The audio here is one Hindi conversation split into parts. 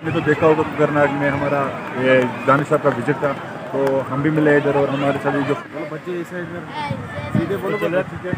आपने तो देखा होगा कोकरनाग में हमारा ये दानिश साहब का विजिट था, तो हम भी मिले इधर और हमारे सभी जो बच्चे इस इधर सीधे बोलो ठीक है।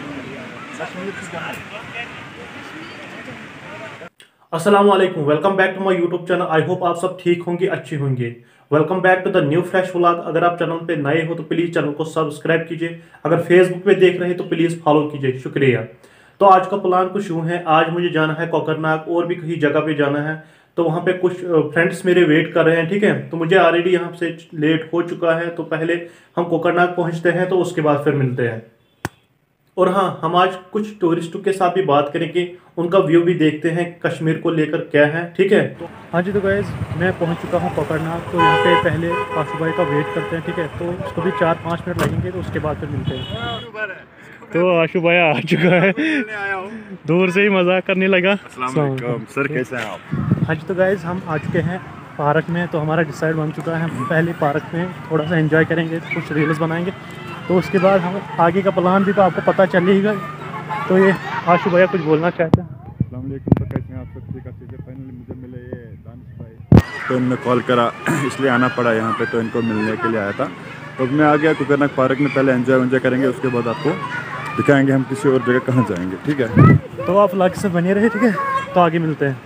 अस्सलाम वालेकुम, welcome back to my YouTube channel. I hope आप सब ठीक होंगे, अच्छे होंगे। Welcome back to the new fresh vlog. अगर आप चैनल पे नए हो तो प्लीज़ चैनल को सब्सक्राइब कीजिए। अगर फेसबुक पे देख रहे हैं तो प्लीज़ फॉलो कीजिए, शुक्रिया। तो आज का प्लान कुछ यूँ है, आज मुझे जाना है कोकरनाग और भी कहीं जगह पे जाना है। तो वहाँ पे कुछ फ्रेंड्स मेरे वेट कर रहे हैं, ठीक है। तो मुझे ऑलरेडी यहाँ से लेट हो चुका है, तो पहले हम कोकरनाग पहुँचते हैं, तो उसके बाद फिर मिलते हैं। और हाँ, हम आज कुछ टूरिस्टों के साथ भी बात करेंगे, उनका व्यू भी देखते हैं कश्मीर को लेकर क्या है, ठीक है। तो हाँ जी, तो गाइस मैं पहुंच चुका हूं कोकरनाग। तो यहाँ पे पहले आशु भाई का वेट करते हैं, ठीक है। तो उसको भी 4-5 मिनट लगेंगे, तो उसके बाद फिर मिलते हैं। तो आशु भाई आ चुका है, दूर से ही मजाक करने लगा। सर कैसे हैं आप? हाँ जी, तो गाइस हम आ चुके हैं पार्क में। तो हमारा डिसाइड बन चुका है, हम पहले पार्क में थोड़ा सा एंजॉय करेंगे, कुछ रील्स बनाएंगे, तो उसके बाद हम आगे का प्लान भी तो आपको पता चलेगा। तो ये आशु भैया कुछ बोलना चाहते हैं। अस्सलाम वालेकुम, तो कैसे हैं आप सब? ठीक है। फाइनली मुझे मिले ये दानिश भाई, तो इन्होंने कॉल करा इसलिए आना पड़ा यहाँ पे, तो इनको मिलने के लिए आया था। तो मैं आ गया कोकरनाग पार्क में, पहले एंजॉय करेंगे, उसके बाद आपको दिखाएंगे हम किसी और जगह कहाँ जाएंगे, ठीक है। तो आप व्लॉग से बने रहे, ठीक है। तो आगे मिलते हैं।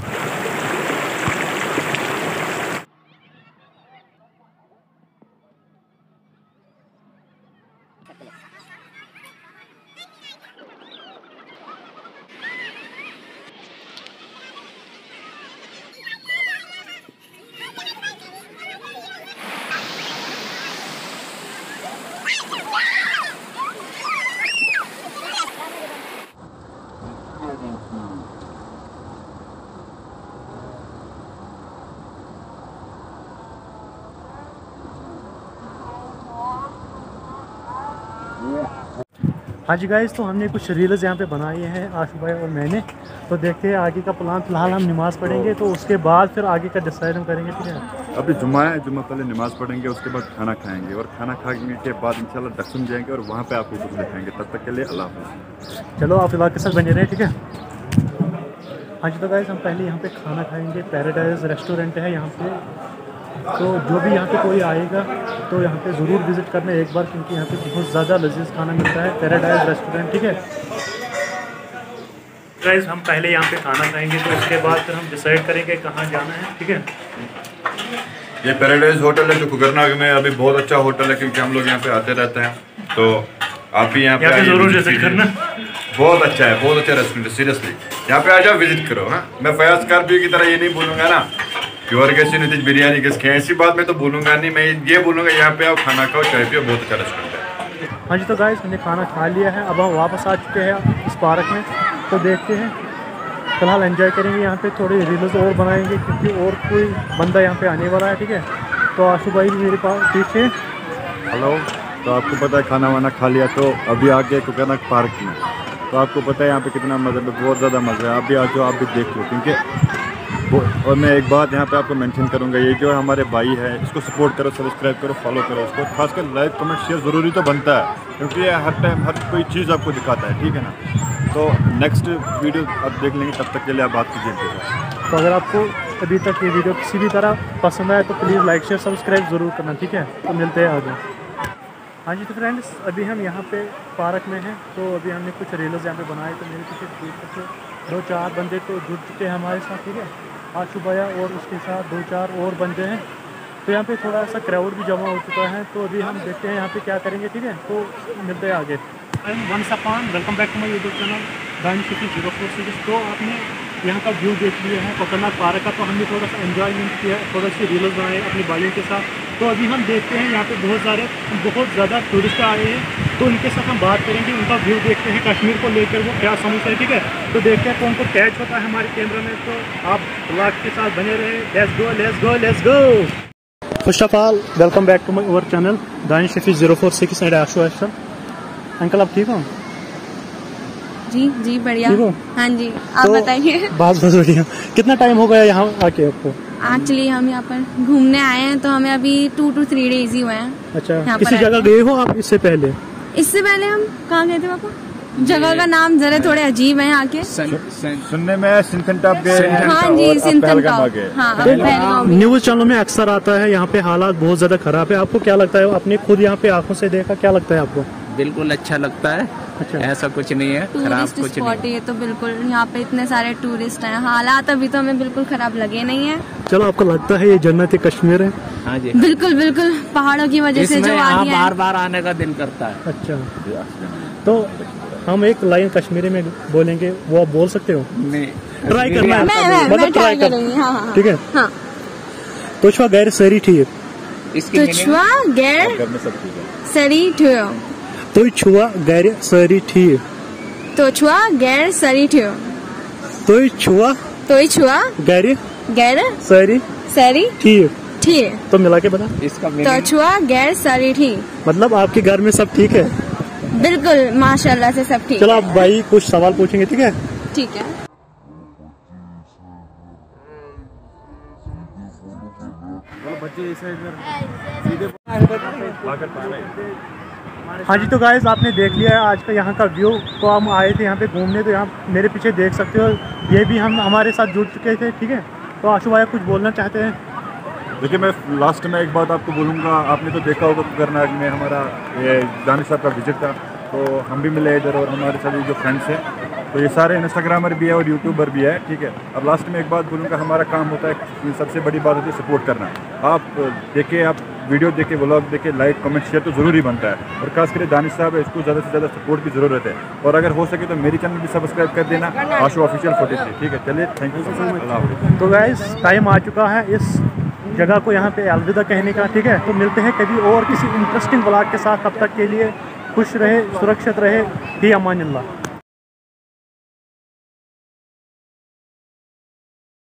हाँ जी गाइस, तो हमने कुछ रील्स यहाँ पे बनाए हैं आशु भाई और मैंने। तो देखते हैं आगे का प्लान। फिलहाल हम नमाज़ पढ़ेंगे, तो उसके बाद फिर आगे का डिसाइड हम करेंगे, ठीक है। अभी जुम्मा है, जुम्मा पहले नमाज़ पढ़ेंगे, उसके बाद खाना खाएंगे, और खाना खाने के बाद इंशाल्लाह दक्षिण जाएंगे और वहाँ पे आपको कुछ दिखाएंगे। तब तक के लिए अल्लाह हाफ़िज़। चलो आप व्लॉग के साथ बने रहे, ठीक है। हाँ जी, तो गाइस हम पहले यहाँ पे खाना खाएंगे। पैराडाइज रेस्टोरेंट है यहाँ पे, तो जो भी यहाँ पे कोई आएगा तो यहाँ पे ज़रूर विज़िट करना एक बार, क्योंकि यहाँ पे बहुत ज़्यादा लजीज खाना मिलता है। पैराडाइज रेस्टोरेंट, ठीक है। गाइस हम पहले यहाँ पे खाना खाएंगे, तो उसके बाद फिर हम डिसाइड करेंगे कहाँ जाना है, ठीक है। ये पैराडाइज होटल है जो कोकरनाग में, अभी बहुत अच्छा होटल है, क्योंकि हम लोग यहाँ पे आते रहते हैं। तो आप भी यहाँ पे ज़रूर विजिट करना। बहुत अच्छा है, बहुत अच्छा रेस्टोरेंट है, सीरियसली यहाँ पे आ जाओ, विजिट करो। हाँ, मैं फयाज कारपी की तरह ये नहीं बोलूँगा ना कि और कैसी नहीं बिरयानी किसके, ऐसी बात मैं तो बोलूँगा नहीं। मैं ये बोलूँगा यहाँ पे आओ, खाना खाओ, चाय पियो, बहुत अच्छा रेस्टोरेंट है। हाँ जी, तो गाइस हमने खाना खा लिया है, अब हम वापस आ चुके हैं इस पार्क में। तो देखते हैं, फिलहाल एंजॉय करेंगे यहाँ पे, थोड़ी रील्स और बनाएंगे, क्योंकि और कोई बंदा यहाँ पे आने वाला है, ठीक है। तो आशु भाई मेरे पास पीछे। हेलो, तो आपको पता है खाना वाना खा लिया, तो अभी आ गए कोकरनाग पार्क में। तो आपको पता है यहाँ पे कितना मज़ा है, बहुत ज़्यादा मज़ा है। आप भी आ जाओ, आप भी देख लो, क्योंकि और मैं एक बात यहाँ पे आपको मेंशन करूँगा, ये जो हमारे भाई है, इसको सपोर्ट करो, सब्सक्राइब करो, फॉलो करो इसको। खासकर लाइक कमेंट शेयर ज़रूरी तो बनता है, क्योंकि ये हर टाइम हर कोई चीज़ आपको दिखाता है, ठीक है ना। तो नेक्स्ट वीडियो आप देख लेंगे, तब तक के लिए आप बात कीजिए। तो अगर आपको अभी तक ये वीडियो किसी भी तरह पसंद आए तो प्लीज़ लाइक शेयर सब्सक्राइब ज़रूर करना, ठीक है। तो मिलते हैं आगे। हाँ जी, तो फ्रेंड्स अभी हम यहाँ पे पार्क में हैं। तो अभी हमने कुछ रील्स यहाँ पे बनाए, तो मेरे पीछे 2-4 बंदे तो जुड़ चुके हैं हमारे साथ, ठीक है। आशु भैया और उसके साथ 2-4 और बंदे हैं। तो यहाँ पे थोड़ा सा क्राउड भी जमा हो चुका है, तो अभी हम देखते हैं यहाँ पे क्या करेंगे, ठीक है। तो मिलते हैं आगे। Once upon welcome back to my YouTube channel DanishCity046। तो आपने यहाँ का व्यू देख लिया है कोकरनाग पार्क का, तो हमने थोड़ा सा एंजॉयमेंट किया, थोड़ा सी रील्स बनाए अपने भाइयों के साथ। तो अभी हम देखते हैं यहाँ पे बहुत ज़्यादा टूरिस्ट आए हैं, तो उनके साथ हम बात करेंगे, उनका व्यू देखते हैं कश्मीर को लेकर वो क्या समझते हैं, ठीक है। तो देखते हैं कौन को कैच होता है हमारे कैमरा में। तो आप व्लॉग के साथ बने रहे। Let's go. First of all welcome back to my our channel DanishCity046 and Ashu भाई। अंकल आप ठीक हो? जी बढ़िया। हाँ जी, आप तो बताइए। बस बढ़िया। कितना टाइम हो गया यहाँ आके आपको? एक्चुअली हम यहाँ पर घूमने आए हैं, तो हमें अभी 2 to 3 days ही हुए हैं। अच्छा, किसी जगह गए हो आप इससे पहले? इससे पहले हम कहाँ गए थे पापा? जगह का नाम जरा थोड़े अजीब है यहाँ के। सुनने में सिंथन टॉप गए हैं हाँ जी, और अब सिंथन पहलगाम आ टॉप। गए। हाँ, अब पहलगाम भी। न्यूज़ चैनलों में अक्सर आता है यहाँ पे हालात बहुत ज़्यादा ख़राब है। आपको क्या लगता है, आपने खुद यहाँ पे आंखों से देखा, क्या लगता है आपको? बिल्कुल अच्छा लगता है। अच्छा। ऐसा कुछ नहीं है, खराब टूरिस्ट कुछ स्पॉट नहीं। है ये तो बिल्कुल। यहाँ पे इतने सारे टूरिस्ट हैं, हालात अभी तो हमें बिल्कुल खराब लगे नहीं है। चलो, आपको लगता है ये जन्नत कश्मीर है? हाँ जी, बिल्कुल बिल्कुल, पहाड़ों की वजह से इसमें जो यहाँ वादियाँ बार हैं। बार आने का दिल करता है। अच्छा, तो हम एक लाइन कश्मीरी में बोलेंगे, वो आप बोल सकते हो? नहीं, ट्राई करना है, मैं मतलब ट्राई कर, करूँगी। हाँ हाँ ठीक है। हाँ। तो छुआ गैर सरी ठीक, इसकी तो meaning- छुआ गैर घर में सब ठीक है। सरी ठुयो, तो छुआ गैर सरी ठीक, तो छुआ गैर सरी ठुयो, तो छुआ तो छुआ गैर गैर सरी सरी ठीक। ठीक, तो मिला के बता, इसका तो meaning- छुआ गैर सरी ठीक। मतलब आपके घर में सब ठीक है? बिल्कुल माशाल्लाह से सब ठीक चलो, है। आप भाई कुछ सवाल पूछेंगे, ठीक है? ठीक है। हाँ जी, तो गाइस आपने देख लिया है आज का यहाँ का व्यू। तो हम आए थे यहाँ पे घूमने, तो यहाँ मेरे पीछे देख सकते हो, ये भी हम हमारे साथ जुड़ चुके थे, ठीक है? तो आशु भाई कुछ बोलना चाहते हैं? देखिए, मैं लास्ट में एक बात आपको बोलूँगा। आपने तो देखा होगा करनाग में हमारा ये दानिश साहब का विजिट था, तो हम भी मिले इधर और हमारे सभी जो फ्रेंड्स हैं, तो ये सारे इंस्टाग्रामर भी है और यूट्यूबर भी है, ठीक है? अब लास्ट में एक बात बोलूँगा, हमारा काम होता है, सबसे बड़ी बात होती है सपोर्ट करना। आप देखिए, आप वीडियो देखे, व्लॉग देखे, लाइक कमेंट शेयर तो ज़रूरी बनता है, और खास करके दानिश साहब है, इसको ज़्यादा से ज़्यादा सपोर्ट की ज़रूरत है। और अगर हो सके तो मेरी चैनल भी सब्सक्राइब कर देना, आशु ऑफिशियल 43, ठीक है? चलिए, थैंक यू सो मच, अल्लाह हाफ़िज़। तो गाइस टाइम आ चुका है इस जगह को यहाँ पे अलविदा कहने का, ठीक है? तो मिलते हैं कभी और किसी इंटरेस्टिंग व्लॉग के साथ। तब तक के लिए खुश रहे, सुरक्षित रहे, फी अमानिल्लाह।